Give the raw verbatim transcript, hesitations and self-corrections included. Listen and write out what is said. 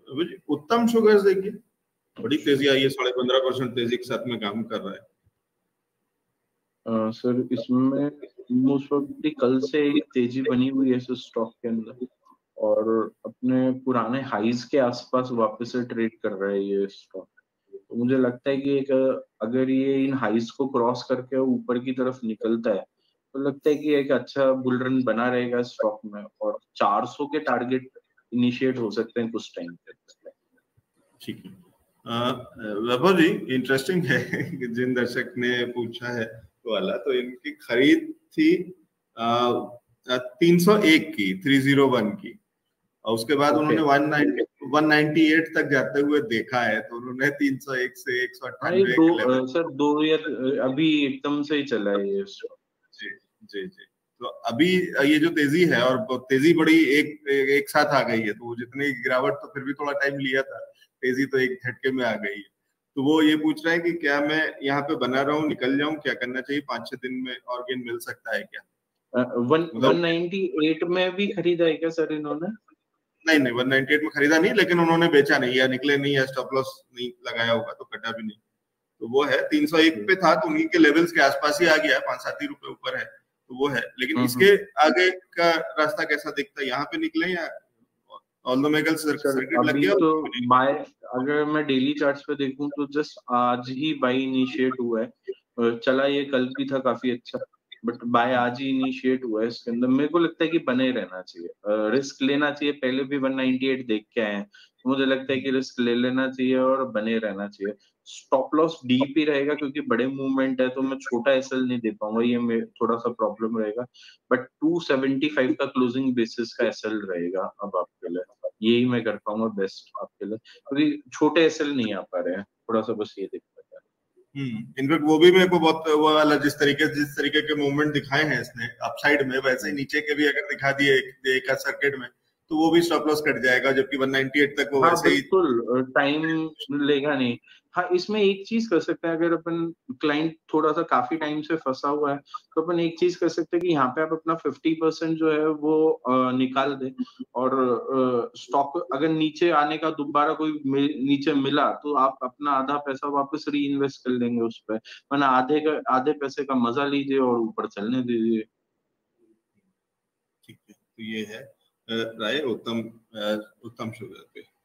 उत्तम शुगर्स देखिए बड़ी तेजी आई है, साढ़े पंद्रह परसेंट तेजी के साथ में काम कर रहा है। uh, सर इसमें मोस्ट ऑफ कल से एक तेजी बनी हुई है स्टॉक के अंदर और अपने पुराने हाइज के आसपास वापस से ट्रेड कर रहा है ये स्टॉक। तो मुझे लगता है कि एक अगर ये इन हाइज को क्रॉस करके ऊपर की तरफ निकलता है तो लगता है कि एक अच्छा बुल रन बना रहेगा स्टॉक में और चार सौ के टारगेट इनिशिएट हो सकते हैं कुछ टाइम तक। ठीक है वैभव जी, इंटरेस्टिंग है कि जिन दर्शक ने पूछा है तो वाला, तो इनकी खरीद थी तीन सौ एक की, तीन सौ एक की, और उसके बाद okay. उन्होंने एक सौ अट्ठानवे तक जाते हुए देखा है, तो उन्होंने तीन सौ एक से एक सौ अट्ठानवे दो सर दो ईयर अभी एकदम से ही चला है ये। जी जी जी तो अभी ये जो तेजी है और तेजी बड़ी एक एक साथ आ गई है, तो जितनी गिरावट तो फिर भी थोड़ा टाइम लिया था, तेजी तो एक झटके में आ गई है। तो वो ये पूछ रहे हैं कि क्या मैं यहाँ पे बना रहा हूँ, निकल जाऊं, क्या करना चाहिए, पांच छह दिन में और गेन मिल सकता है क्या? वन वन नाइनटी एट में भी खरीदा है क्या सर इन्होंने? नहीं नहीं वन नाइनटी एट में खरीदा नहीं, लेकिन उन्होंने बेचा नहीं या निकले नहीं या स्टॉप लॉस नहीं लगाया होगा तो कटा भी नहीं। तो वो है तीन सौ एक पे था, तो उन्हीं के लेवल्स के आसपास ही आ गया है, पांच सात ही रुपए ऊपर है, तो वो है। लेकिन इसके आगे का रास्ता कैसा दिखता है, यहाँ पे निकले या ऑल्दो मेगल सर्किट लग गया? तो बाय अगर मैं डेली चार्ट्स पे देखूं तो जस्ट आज ही बाय इनिशिएट हुआ है, चला ये कल भी था काफी अच्छा, बट बाय आज ही इनिशिएट हुआ है। इसके अंदर मेरे को लगता है कि बने रहना चाहिए, रिस्क लेना चाहिए। पहले भी वन नाइनटी एट देख के आए हैं, मुझे लगता है कि रिस्क ले लेना चाहिए और बने रहना चाहिए। स्टॉप लॉस डीप ही रहेगा क्योंकि बड़े मूवमेंट है, तो मैं छोटा एसएल नहीं दे पाऊंगा, ये थोड़ा सा प्रॉब्लम रहेगा। बट टू सेवेंटी फाइव का क्लोजिंग बेसिस का एसएल रहेगा अब आपके लिए, यही मैं कर पाऊंगा बेस्ट आपके लिए, क्योंकि छोटे एसएल नहीं आ पा रहे हैं, थोड़ा सा बस ये दिक्कत है। हम्म इनफैक्ट वो भी मेरे को बहुत वो वाला जिस तरीके जिस तरीके के मूवमेंट दिखाए हैं इसने अपसाइड में, वैसे ही नीचे के भी अगर दिखा दिए एक सर्किट में तो वो भी स्टॉप लॉस कट जाएगा, जबकि वन नाइनटी एट तक वो हाँ, वैसे ही बिल्कुल टाइम लेगा नहीं। हाँ, इसमें एक चीज कर सकते हैं, अगर अपन क्लाइंट थोड़ा सा काफी टाइम से फंसा हुआ है तो अपन एक चीज कर सकते हैं कि यहाँ पे आप अपना फिफ्टी परसेंट जो है वो आ, निकाल दे और स्टॉक अगर नीचे आने का दोबारा कोई मि, नीचे मिला तो आप अपना आधा पैसा वापस री इन्वेस्ट कर लेंगे उस पर, वरना आधे का आधे पैसे का मजा लीजिए और ऊपर चलने दीजिए। ठीक है, तो ये है राय उत्तम उत्तम शुगर पे।